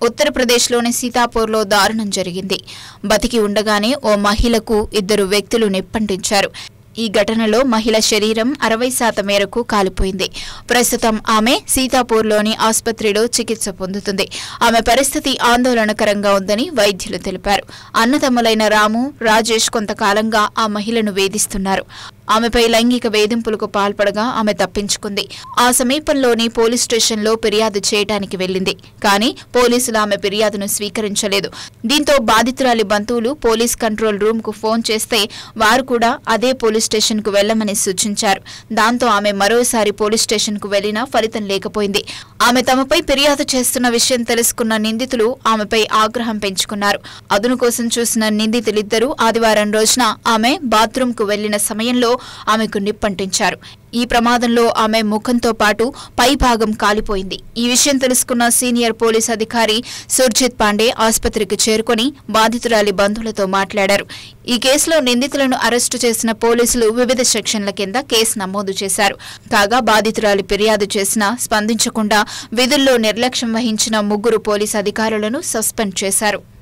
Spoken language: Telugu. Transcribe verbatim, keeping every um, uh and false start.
ఉత్తర ప్రదేశ్లోని సీతాపూర్లో దారుణం జరిగింది. బతికి ఉండగానే ఓ మహిళకు ఇద్దరు వ్యక్తులు నిప్పంటించారు. ఈ ఘటనలో మహిళ శరీరం అరవై శాతం మేరకు కాలిపోయింది. ప్రస్తుతం ఆమె సీతాపూర్లోని ఆసుపత్రిలో చికిత్స పొందుతుంది. ఆమె పరిస్థితి ఆందోళనకరంగా ఉందని వైద్యులు తెలిపారు. అన్నదమ్ములైన రాము, రాజేష్ కొంతకాలంగా ఆ మహిళను వేధిస్తున్నారు. ఆమెపై లైంగిక వేధింపులకు పాల్పడగా ఆమె తప్పించుకుంది. ఆ సమీపంలోని పోలీస్ స్టేషన్లో ఫిర్యాదు చేయడానికి వెళ్లింది. కానీ పోలీసులు ఆమె ఫిర్యాదును స్వీకరించలేదు. దీంతో బాధితురాలి బంధువులు పోలీస్ కంట్రోల్ రూమ్ కు ఫోన్ చేస్తే వారు కూడా అదే పోలీస్ స్టేషన్ కు వెళ్లమని సూచించారు. దాంతో ఆమె మరోసారి పోలీస్ స్టేషన్ కు వెళ్లినా ఫలితం లేకపోయింది. ఆమె తమపై ఫిర్యాదు చేస్తున్న విషయం తెలుసుకున్న నిందితులు ఆమెపై ఆగ్రహం పెంచుకున్నారు. అదును కోసం చూసిన నిందితులిద్దరూ ఆదివారం రోజున ఆమె బాత్రూమ్ కు వెళ్లిన సమయంలో ఆమెకు నిప్పంటించారు. ఈ ప్రమాదంలో ఆమె ముఖంతో పాటు పై భాగం కాలిపోయింది. ఈ విషయం తెలుసుకున్న సీనియర్ పోలీస్ అధికారి సుర్జిత్ పాండే ఆసుపత్రికి చేరుకుని బాధితురాలి బంధువులతో మాట్లాడారు. ఈ కేసులో నిందితులను అరెస్టు చేసిన పోలీసులు వివిధ సెక్షన్ల కింద కేసు నమోదు చేశారు. కాగా బాధితురాలి ఫిర్యాదు చేసినా స్పందించకుండా విధుల్లో నిర్లక్ష్యం వహించిన ముగ్గురు పోలీస్ అధికారులను సస్పెండ్ చేశారు.